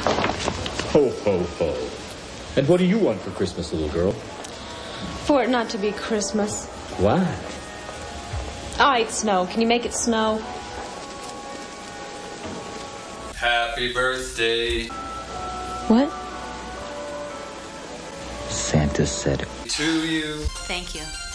Ho, ho, ho. And what do you want for Christmas, little girl? For it not to be Christmas. Why? I hate snow. Can you make it snow? Happy birthday. What? Santa said To you. Thank you.